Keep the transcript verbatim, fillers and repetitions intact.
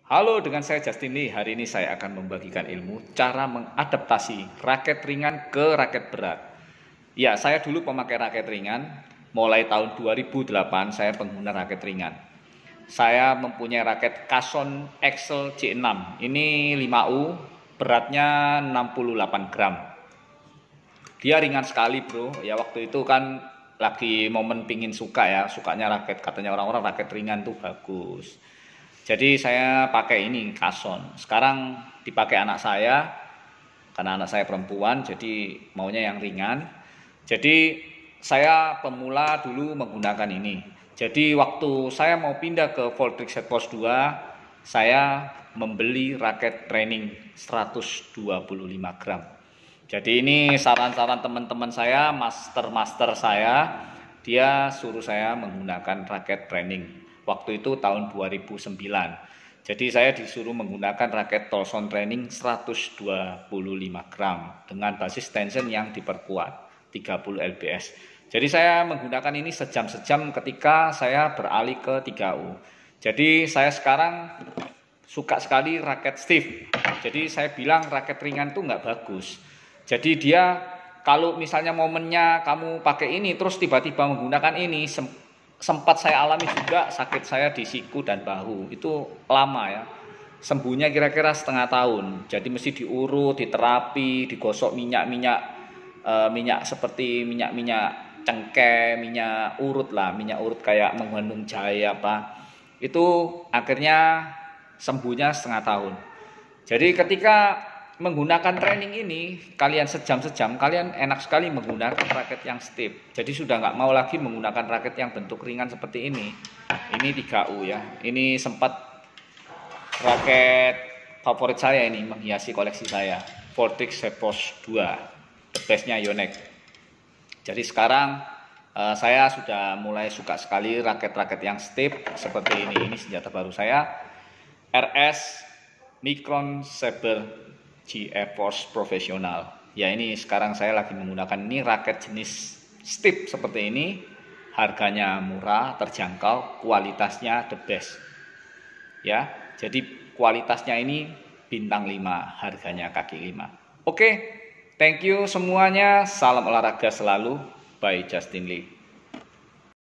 Halo, dengan saya Justin Lee. Hari ini saya akan membagikan ilmu cara mengadaptasi raket ringan ke raket berat. Ya, saya dulu pemakai raket ringan. Mulai tahun dua ribu delapan saya pengguna raket ringan. Saya mempunyai raket Cason Excel C enam. Ini lima U, beratnya enam puluh delapan gram. Dia ringan sekali, bro. Ya, waktu itu kan lagi momen pingin suka ya, sukanya raket. Katanya orang-orang raket ringan tuh bagus. Jadi saya pakai ini Cason. Sekarang dipakai anak saya karena anak saya perempuan, jadi maunya yang ringan. Jadi saya pemula dulu menggunakan ini. Jadi waktu saya mau pindah ke Voltrix Headforce dua, saya membeli raket training seratus dua puluh lima gram. Jadi ini saran-saran teman-teman saya, master-master saya, dia suruh saya menggunakan raket training. Waktu itu tahun dua ribu sembilan. Jadi saya disuruh menggunakan raket Tolson Training seratus dua puluh lima gram dengan basis tension yang diperkuat tiga puluh L B S. Jadi saya menggunakan ini sejam-sejam ketika saya beralih ke tiga U. Jadi saya sekarang suka sekali raket stiff. Jadi saya bilang raket ringan tuh nggak bagus. Jadi dia kalau misalnya momennya kamu pakai ini terus tiba-tiba menggunakan ini, sempat saya alami juga sakit saya di siku dan bahu. Itu lama ya, sembuhnya kira-kira setengah tahun. Jadi mesti diurut, diterapi, digosok minyak-minyak e, minyak seperti minyak-minyak cengkeh, minyak urut lah, minyak urut kayak mengandung jahe apa. Itu akhirnya sembuhnya setengah tahun. Jadi ketika menggunakan training ini, kalian sejam-sejam, kalian enak sekali menggunakan raket yang stiff. Jadi sudah nggak mau lagi menggunakan raket yang bentuk ringan seperti ini. Ini tiga U ya. Ini sempat raket favorit saya ini, menghiasi koleksi saya. Voltrix Headforce dua, the bestnya Yonex. Jadi sekarang uh, saya sudah mulai suka sekali raket-raket yang stiff seperti ini. Ini senjata baru saya, R S Micron Saber G Force Profesional. Ya, ini sekarang saya lagi menggunakan ini raket jenis stiff seperti ini. Harganya murah, terjangkau, kualitasnya the best. Ya, jadi kualitasnya ini bintang lima, harganya kaki lima. Oke, thank you semuanya. Salam olahraga selalu by Justin Lee.